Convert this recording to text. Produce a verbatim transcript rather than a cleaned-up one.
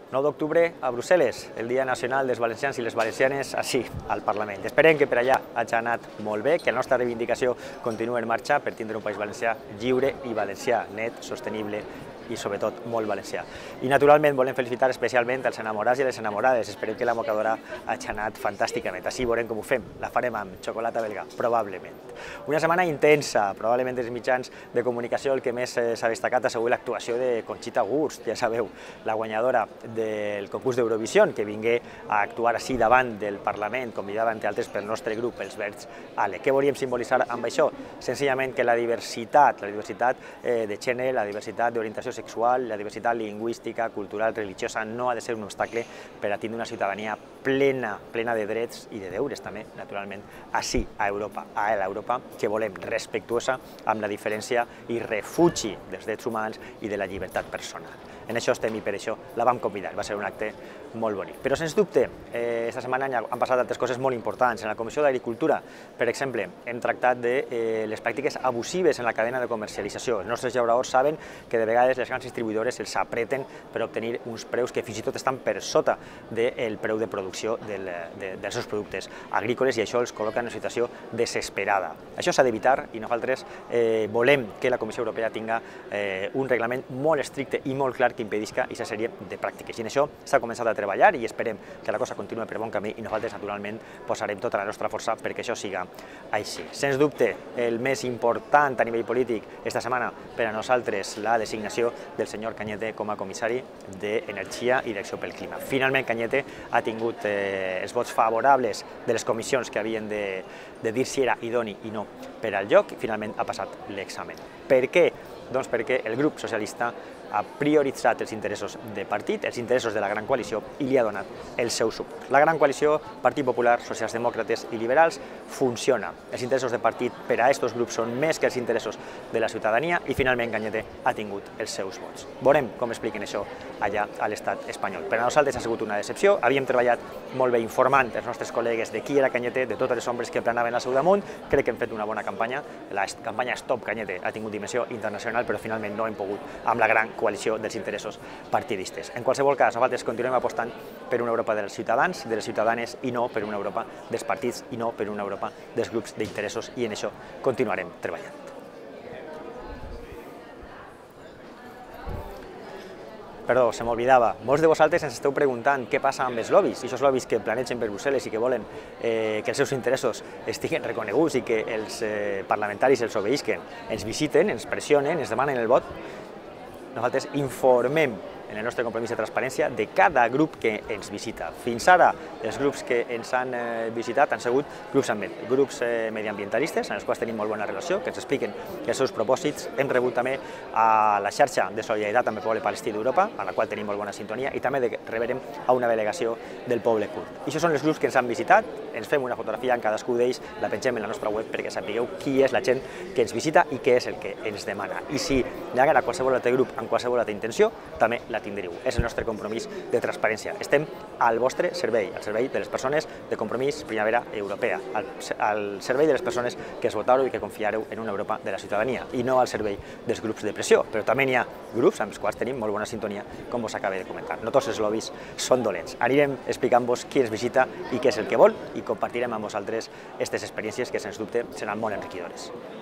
nou d'octubre a Brussel·les, el Dia Nacional dels Valencians i les Valencianes, així, al Parlament. Esperem que per allà hagi anat molt bé, que la nostra reivindicació continuï en marxa per tindre un país valencià lliure i valencià, net, sostenible i sobretot molt valencià. I naturalment volem felicitar especialment els enamorats i les enamorades. Esperem que la mocadora hagi anat fantàsticament. Així veurem com ho fem. La farem amb xocolata belga, probablement. Una setmana intensa, probablement dels mitjans de comunicació el que més s'ha destacat ha sigut l'actuació de Conxita Wurst, ja sabeu, la guanyadora del concurs d'Eurovisió, que vingué a actuar així davant del Parlament, convidada entre altres pel nostre grup, els Verds Ale. Què volíem simbolitzar amb això? Senzillament que la diversitat, la diversitat de gènere, la diversitat d'orientació sexual, la diversitat lingüística, cultural, religiosa, no ha de ser un obstacle per a tindre una ciutadania plena, plena de drets i de deures també, naturalment, així, a Europa, a l'Europa que volem, respectuosa amb la diferència i refugi dels drets humans i de la llibertat personal. En això estem i per això la vam convidar, va ser un acte molt bonic. Però, sens dubte, aquesta setmana han passat altres coses molt importants. En la Comissió d'Agricultura, per exemple, hem tractat de les pràctiques abusives en la cadena de comercialització. Els nostres llauradors saben que de vegades les grans distribuïdores els apreten per obtenir uns preus que fins i tot estan per sota del preu de producció dels seus productes agrícoles i això els col·loca en una situació desesperada. Això s'ha d'evitar i nosaltres volem que la Comissió Europea tinga un reglament molt estricte i molt clar que impedisca aquesta sèrie de pràctiques. I en això s'ha començat a treballar i esperem que la cosa continuï per bon camí i nosaltres, naturalment, posarem tota la nostra força perquè això siga així. Sens dubte, el més important a nivell polític esta setmana per a nosaltres la designació del senyor Cañete com a comissari d'Energia i d'Acció pel Clima. Finalment, Cañete ha tingut els vots favorables de les comissions que havien de dir si era idoni i no per al lloc i finalment ha passat l'examen. Per què? Doncs perquè el grup socialista ha prioritzat els interessos de partit, els interessos de la gran coalició i li ha donat el seu suport. La gran coalició, Partit Popular, Socialdemòcrates i Liberals, funciona. Els interessos de partit per a aquests grups són més que els interessos de la ciutadania i finalment Cañete ha tingut els seus vots. Veurem com expliquen això allà a l'estat espanyol. Per a nosaltres ha sigut una decepció, havíem treballat molt bé informant els nostres col·legues de qui era Cañete, de totes les ombres que planaven al seu damunt, crec que hem fet una bona campanya, la campanya Stop Cañete ha tingut dimensió internacional, però finalment no hem pogut amb la gran coalició dels interessos partidistes. En qualsevol cas, nosaltres continuem apostant per una Europa dels ciutadans, de les ciutadanes, i no per una Europa dels partits, i no per una Europa dels grups d'interessos, i en això continuarem treballant. Perdó, se m'oblidava. Molts de vosaltres ens esteu preguntant què passa amb els lobbies, i aquests lobbies que planegen per Brussel·les i que volen que els seus interessos estiguen reconeguts i que els parlamentaris els obeïsquen, ens visiten, ens pressionen, ens demanen el vot. Nosaltres informem en el nostre compromís de transparència de cada grup que ens visita. Fins ara, els grups que ens han visitat han sigut grups, grups mediambientalistes, en els quals tenim molt bona relació, que ens expliquen els seus propòsits. Hem rebut també a la xarxa de solidaritat amb el poble palestí d'Europa, a la qual tenim molt bona sintonia, i també rebrem a una delegació del poble kurd. I això són els grups que ens han visitat, ens fem una fotografia en cadascú d'ells, la pengem en la nostra web perquè sapigueu qui és la gent que ens visita i què és el que ens demana. I si hi ha qualsevol altre grup amb qualsevol altra intenció, també la tindreu. És el nostre compromís de transparència. Estem al vostre servei, al servei de les persones de Compromís Primavera Europea, al servei de les persones que es votareu i que confiareu en una Europa de la ciutadania i no al servei dels grups de pressió. Però també n'hi ha grups amb els quals tenim molt bona sintonia, com vos acabo de comentar. No tots els lobbies són dolents. Anirem explicant-vos qui ens visita i què és el que vol i compartirem amb vosaltres aquestes experiències que, sens dubte, seran molt enriquidores.